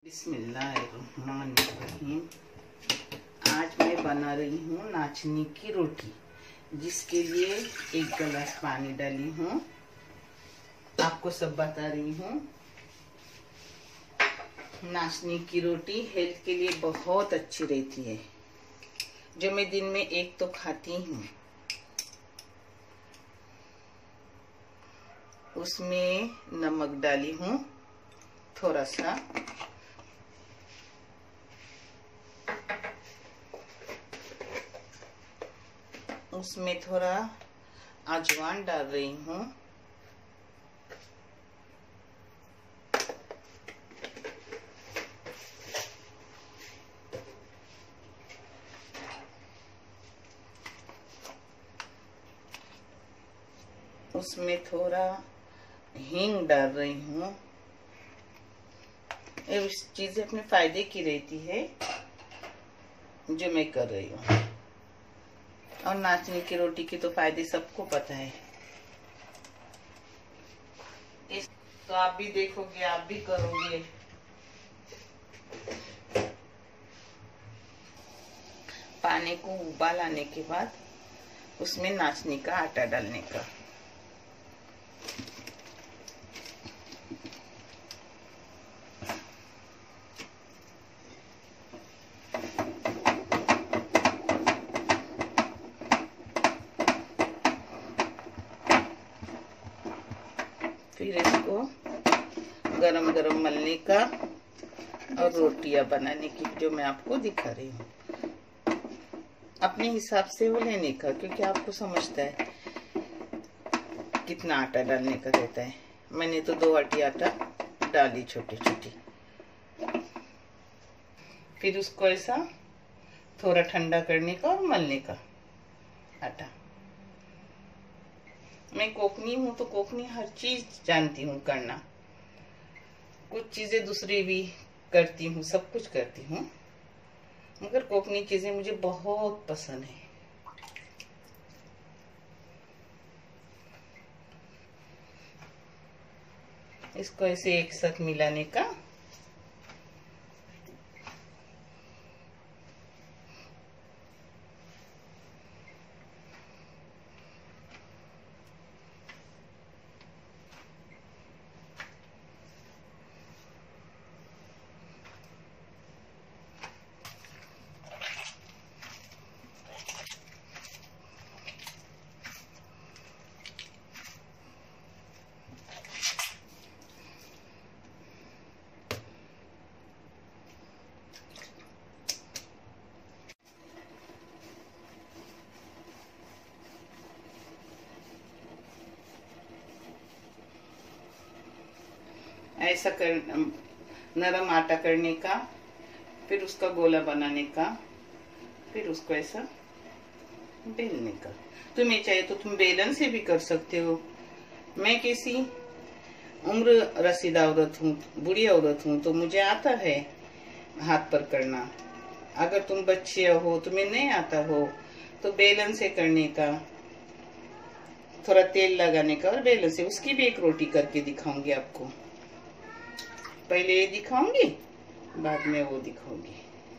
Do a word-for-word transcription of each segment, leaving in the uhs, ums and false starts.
बिस्मिल्लाहिर्रहमानिर्रहीम। आज मैं बना रही हूँ नाचनी की रोटी, जिसके लिए एक गिलास पानी डाली हूँ। आपको सब बता रही हूँ। नाचनी की रोटी हेल्थ के लिए बहुत अच्छी रहती है, जो मैं दिन में एक तो खाती हूँ। उसमें नमक डाली हूँ थोड़ा सा, उसमें थोड़ा अजवाइन डाल रही हूँ, उसमें थोड़ा हींग डाल रही हूँ। ये चीजें अपने फायदे की रहती है, जो मैं कर रही हूँ। और नाचनी की रोटी के तो फायदे सबको पता है। इस तो आप भी देखोगे, आप भी करोगे। पानी को उबाल आने के बाद उसमें नाचनी का आटा डालने का। फिर इसको गरम गरम मलने का और रोटियां बनाने की, जो मैं आपको दिखा रही हूँ। अपने हिसाब से वो लेने का, क्योंकि आपको समझता है कितना आटा डालने का रहता है। मैंने तो दो वाटी आटा डाली, छोटी छोटी। फिर उसको ऐसा थोड़ा ठंडा करने का और मलने का आटा। मैं कोकनी हूँ तो कोकनी हर चीज जानती हूँ करना। कुछ चीजें दूसरी भी करती हूँ, सब कुछ करती हूँ, मगर कोकनी चीजें मुझे बहुत पसंद है। इसको ऐसे एक साथ मिलाने का। ऐसा कर नरम आटा करने का, फिर उसका गोला बनाने का, फिर उसको ऐसा बेलने का। तुम्हें चाहिए तो तुम बेलन से भी कर सकते हो। मैं कैसी उम्र रसीदा औरत हूँ, बूढ़ी औरत हूँ, तो मुझे आता है हाथ पर करना। अगर तुम बच्चे हो, तुम्हें नहीं आता हो, तो बेलन से करने का, थोड़ा तेल लगाने का और बेलन से। उसकी भी एक रोटी करके दिखाऊंगी आपको। पहले ये दिखाऊंगी, बाद में वो दिखाऊंगी।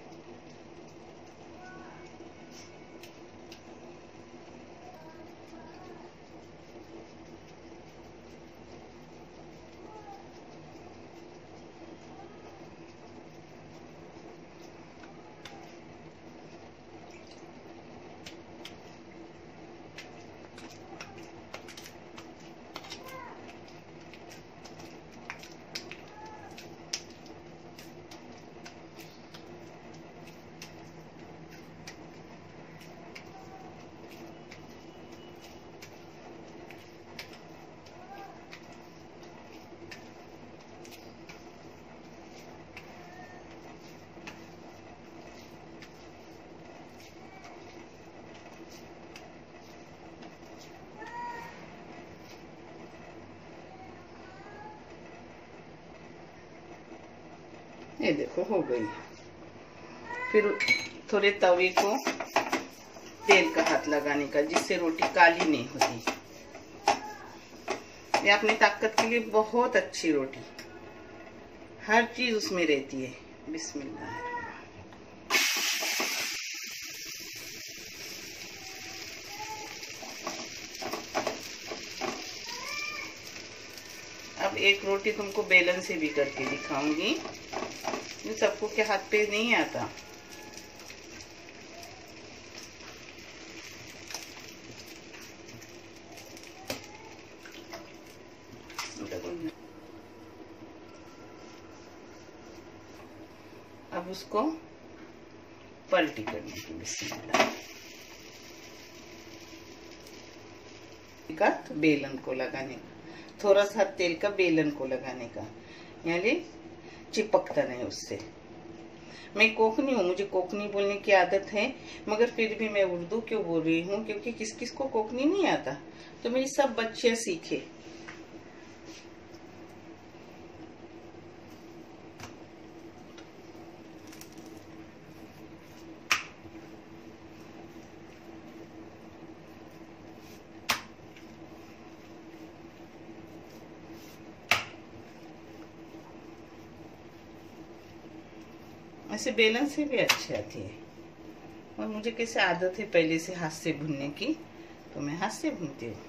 ये देखो हो गई। फिर थोड़े तवे को तेल का हाथ लगाने का, जिससे रोटी काली नहीं होती। ये अपनी ताकत के लिए बहुत अच्छी रोटी। हर चीज उसमें रहती है। बिस्मिल्लाह। अब एक रोटी तुमको बेलन से भी करके दिखाऊंगी, सबको के हाथ पे नहीं आता। अब उसको पलटी करने की। बिस्मिल्लाह। का बेलन को लगाने का, थोड़ा सा तेल का बेलन को लगाने का, यानी चिपकता नहीं उससे। मैं कोकनी हूँ, मुझे कोकनी बोलने की आदत है, मगर फिर भी मैं उर्दू क्यों बोल रही हूँ, क्योंकि किस किस को कोकनी नहीं आता, तो मेरी सब बच्चे सीखे। ऐसे बेलन से भी अच्छी आती है, और मुझे कैसे आदत है पहले से हाथ से भूनने की, तो मैं हाथ से भूनती हूँ।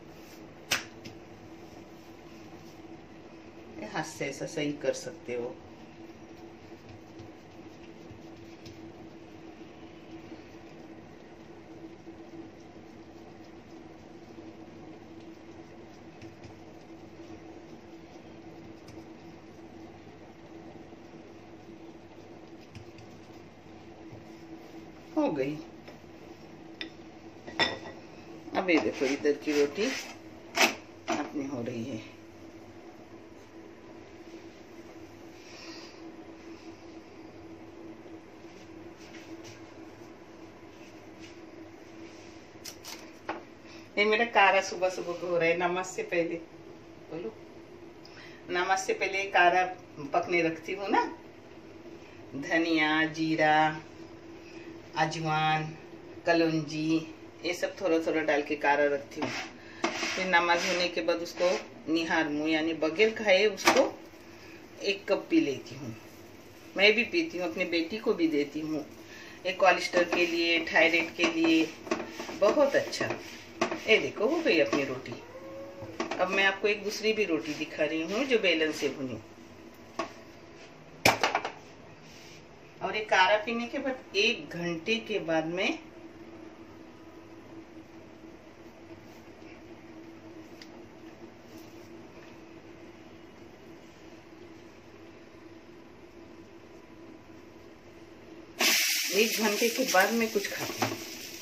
हाथ से ऐसा सही कर सकते हो। हो गई। अब ये देखो, इधर की रोटी अपनी हो रही है। ये मेरा कारा सुबह सुबह को हो रहा है। नमाज से पहले बोलो, नमाज से पहले कारा पकने रखती हूँ ना, धनिया, जीरा, अजवान, कलौंजी, ये सब थोड़ा थोड़ा डाल के कारा रखती हूँ। फिर नमाज होने के बाद उसको निहार मुँह यानी बगैर खाए उसको एक कप पी लेती हूँ। मैं भी पीती हूँ, अपनी बेटी को भी देती हूँ। एक कोलेस्ट्रॉल के लिए, थायराइड के लिए बहुत अच्छा। ये देखो, हो गई अपनी रोटी। अब मैं आपको एक दूसरी भी रोटी दिखा रही हूँ जो बेलन से भुनी। और ये कारा पीने के बाद एक घंटे के बाद में एक घंटे के बाद में कुछ खाती हूँ।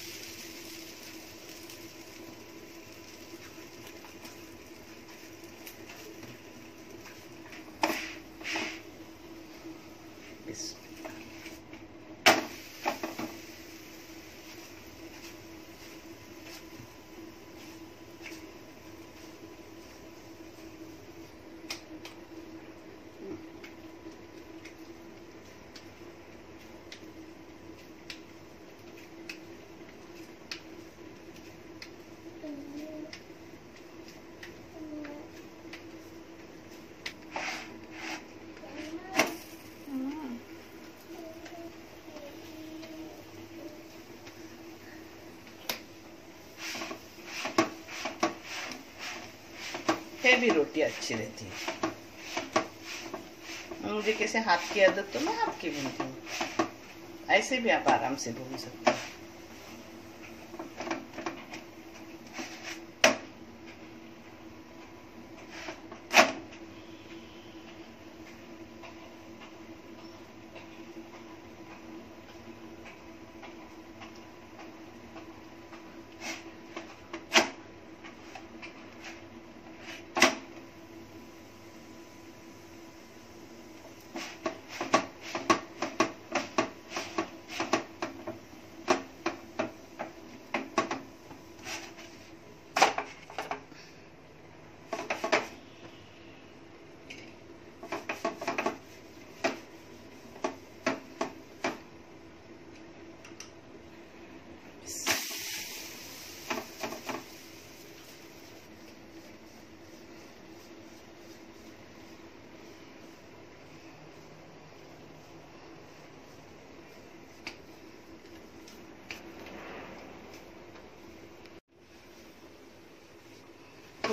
है भी रोटी अच्छी रहती है। मुझे कैसे हाथ की आदत, तो मैं हाथ की भूनती हूँ, ऐसे भी आप आराम से भून सकते हो।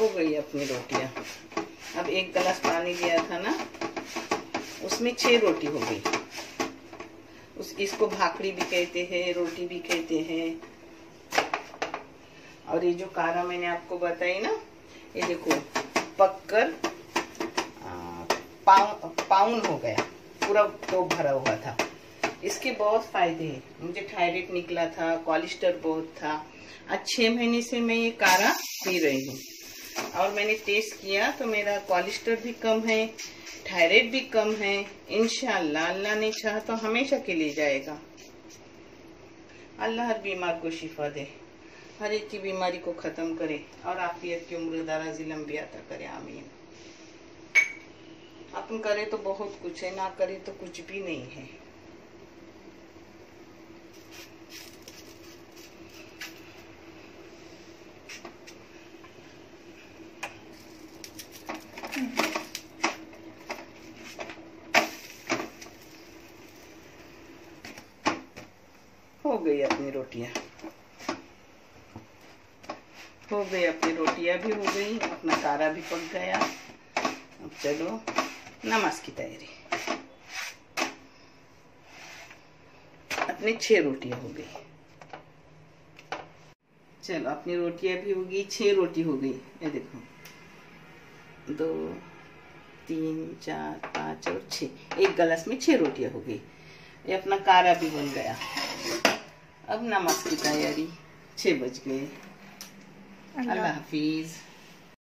हो गई अपनी रोटियां। अब एक गिलास पानी लिया था ना, उसमें छह रोटी हो गई। उस इसको भाकरी भी कहते हैं, रोटी भी कहते हैं। और ये जो कारा मैंने आपको बताई ना, ये देखो पककर पाउ पाउन हो गया, पूरा तो भरा हुआ था। इसके बहुत फायदे हैं। मुझे थायराइड निकला था, कोलेस्ट्रॉल बहुत था। आज छह महीने से मैं ये कारा पी रही हूँ और मैंने टेस्ट किया तो मेरा कोलेस्ट्रॉल भी कम है, थायराइड भी कम है। इंशाअल्लाह अल्लाह ने चाहा तो हमेशा के लिए जाएगा। अल्लाह हर बीमार को शिफा दे, हर एक की बीमारी को खत्म करे और आफियत की उम्र दराज़ी लंबी अता करे, आमीन। अपन करे तो बहुत कुछ है, ना करे तो कुछ भी नहीं है। हो गई अपनी रोटियां, हो गई अपनी रोटियां भी हो गई, अपना कारा भी पक गया। अब चलो नमाज की तैयारी। अपनी छह रोटियां हो गई। चलो अपनी रोटियां भी हो गई, छह रोटी हो गई। ये देखो, दो तीन चार पाँच और छह, एक गिलास में छह रोटियां हो गई। ये अपना कारा भी बन गया। अब नमाज की तैयारी। छह बज गए। अल्लाह हाफिज।